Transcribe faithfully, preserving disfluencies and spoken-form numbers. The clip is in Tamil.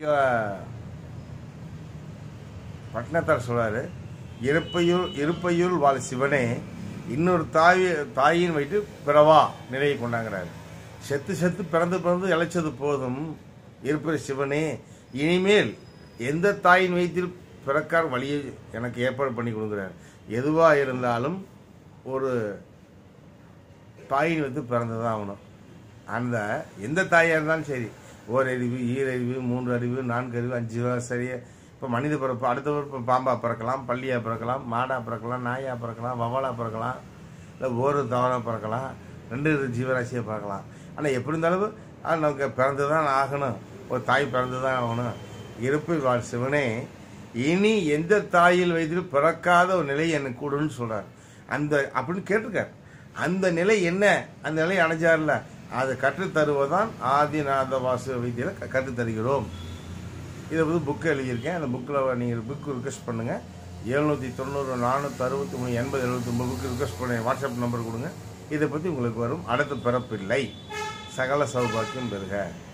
பட்டினத்தார் சொல்றாரு, இருப்பையுள் இருப்பையுள் வாழ் சிவனே இன்னொரு தாய் தாயின் வைத்து பிறவா நிலையை கொண்டாங்கிறாரு. செத்து செத்து பிறந்து பிறந்து இழைச்சது போதும் இருப்ப சிவனே, இனிமேல் எந்த தாயின் வயிற்றில் பிறக்கார் வழியை எனக்கு ஏற்பாடு பண்ணி கொடுக்குறார். எதுவாக இருந்தாலும் ஒரு தாயின் வைத்து பிறந்துதான் ஆகணும். அந்த எந்த தாயாக இருந்தாலும் சரி, ஓரறிவு, ஈரறிவு, மூன்று அறிவு, நான்கு அறிவு, அஞ்சு சரியா. இப்போ மனித பிறப்பு, அடுத்த பிறப்பு பாம்பா பிறக்கலாம், பள்ளியாக பிறக்கலாம், மாடாக பிறக்கலாம், நாயாக பிறக்கலாம், வவாலாக பிறக்கலாம், இல்லை ஒரு தவறாக பிறக்கலாம், ரெண்டு ஜீவராசியாக பிறக்கலாம். ஆனால் எப்படி இருந்தாலும் நமக்கு பிறந்து தான் ஆகணும், ஒரு தாய் பிறந்து தான் ஆகணும். இருப்பில் வாழ் சிவனே, இனி எந்த தாயில் வயதில் பிறக்காத ஒரு நிலை எனக்கு கூடுன்னு சொல்கிறார். அந்த அப்படின்னு கேட்டிருக்கார். அந்த நிலை என்ன, அந்த நிலை அணைஞ்சார்ல, அதை கற்றுத்தருவதான் ஆதிநாத வாசு வைத்தியில் கற்றுத்தருகிறோம். இதை வந்து புக்கு எழுதியிருக்கேன். அந்த புக்கில் நீங்கள் புக்கு ரிக்வெஸ்ட் பண்ணுங்கள். எழுநூற்றி தொண்ணூறு நானூற்றி அறுபத்தி மூணு எண்பது எழுபத்தி ஒம்பது புக்கு ரிக்வெஸ்ட் பண்ண வாட்ஸ்அப் நம்பர் கொடுங்க. இதை பற்றி உங்களுக்கு வரும். அடுத்த பிறப்பில்லை, சகல சௌபாக்கியம் பெறுக.